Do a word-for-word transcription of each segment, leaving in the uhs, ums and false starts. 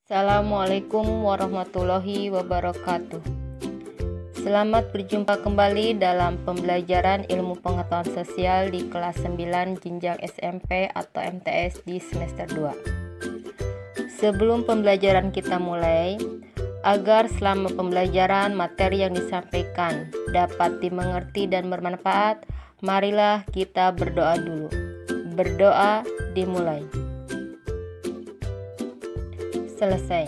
Assalamualaikum warahmatullahi wabarakatuh. Selamat berjumpa kembali dalam pembelajaran ilmu pengetahuan sosial di kelas sembilan jenjang S M P atau M T S di semester dua. Sebelum pembelajaran kita mulai, agar selama pembelajaran materi yang disampaikan dapat dimengerti dan bermanfaat, marilah kita berdoa dulu. Berdoa dimulai. Selesai.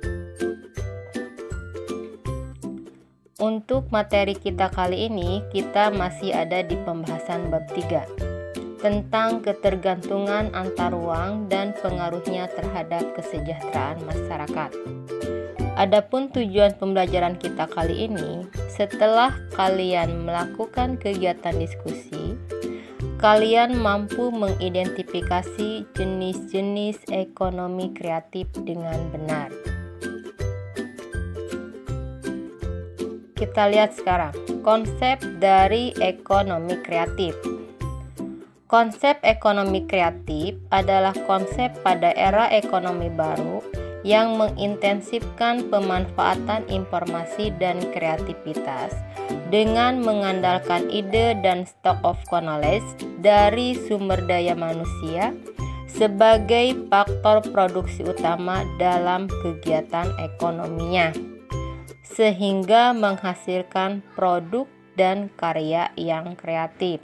Untuk materi kita kali ini, kita masih ada di pembahasan bab tiga tentang ketergantungan antar uang dan pengaruhnya terhadap kesejahteraan masyarakat. Adapun tujuan pembelajaran kita kali ini, setelah kalian melakukan kegiatan diskusi, kalian mampu mengidentifikasi jenis-jenis ekonomi kreatif dengan benar. Kita lihat sekarang konsep dari ekonomi kreatif. Konsep ekonomi kreatif adalah konsep pada era ekonomi baru yang mengintensifkan pemanfaatan informasi dan kreativitas dengan mengandalkan ide dan stock of knowledge dari sumber daya manusia sebagai faktor produksi utama dalam kegiatan ekonominya, sehingga menghasilkan produk dan karya yang kreatif.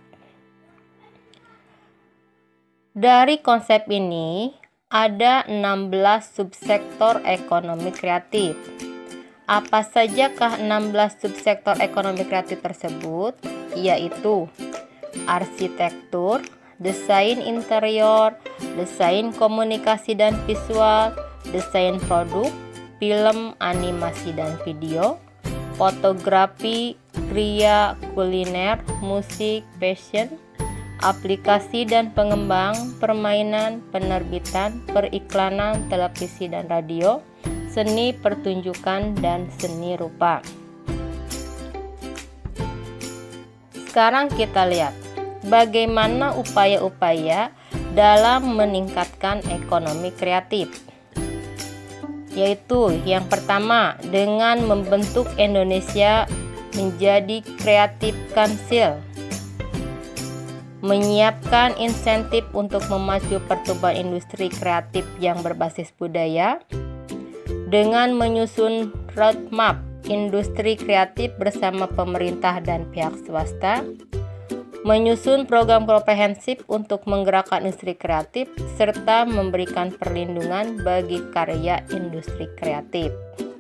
Dari konsep ini, ada enam belas subsektor ekonomi kreatif. Apa sajakah enam belas subsektor ekonomi kreatif tersebut? Yaitu arsitektur, desain interior, desain komunikasi dan visual, desain produk, film, animasi dan video, fotografi, kria, kuliner, musik, fashion, aplikasi dan pengembang, permainan, penerbitan, periklanan, televisi dan radio, seni pertunjukan, dan seni rupa. Sekarang kita lihat bagaimana upaya-upaya dalam meningkatkan ekonomi kreatif. Yaitu yang pertama, dengan membentuk Indonesia menjadi Creative Council, menyiapkan insentif untuk memacu pertumbuhan industri kreatif yang berbasis budaya, dengan menyusun roadmap industri kreatif bersama pemerintah dan pihak swasta, menyusun program komprehensif untuk menggerakkan industri kreatif, serta memberikan perlindungan bagi karya industri kreatif.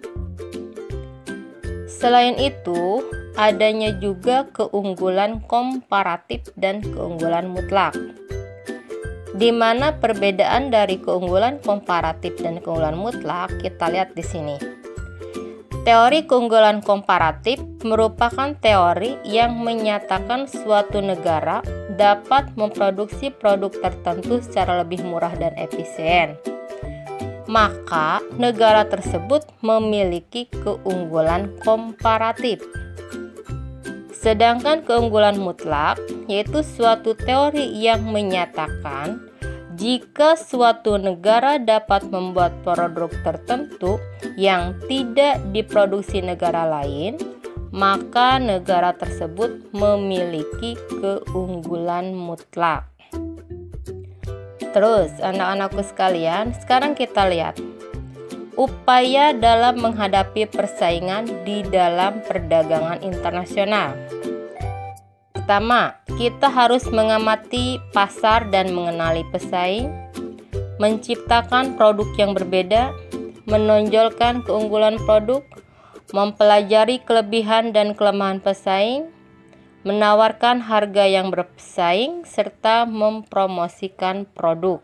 Selain itu, adanya juga keunggulan komparatif dan keunggulan mutlak, di mana perbedaan dari keunggulan komparatif dan keunggulan mutlak kita lihat di sini. Teori keunggulan komparatif merupakan teori yang menyatakan suatu negara dapat memproduksi produk tertentu secara lebih murah dan efisien. Maka negara tersebut memiliki keunggulan komparatif. Sedangkan keunggulan mutlak yaitu suatu teori yang menyatakan jika suatu negara dapat membuat produk tertentu yang tidak diproduksi negara lain, maka negara tersebut memiliki keunggulan mutlak. Terus, anak-anakku sekalian, sekarang kita lihat upaya dalam menghadapi persaingan di dalam perdagangan internasional. Pertama, kita harus mengamati pasar dan mengenali pesaing, menciptakan produk yang berbeda, menonjolkan keunggulan produk, mempelajari kelebihan dan kelemahan pesaing, menawarkan harga yang bersaing, serta mempromosikan produk.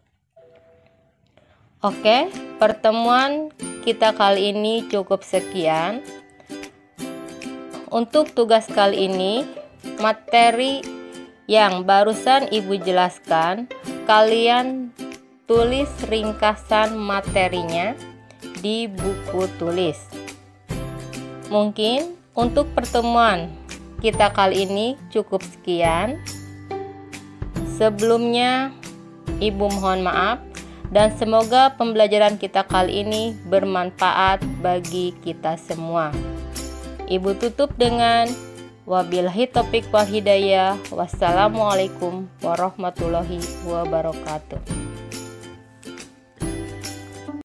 Oke, pertemuan kita kali ini cukup sekian. Untuk tugas kali ini, materi yang barusan Ibu jelaskan, kalian tulis ringkasan materinya di buku tulis. Mungkin untuk pertemuan kita kali ini cukup sekian. Sebelumnya, Ibu mohon maaf Dan semoga pembelajaran kita kali ini bermanfaat bagi kita semua. Ibu tutup dengan wabillahi taufiq wal hidayah. Wassalamualaikum warahmatullahi wabarakatuh.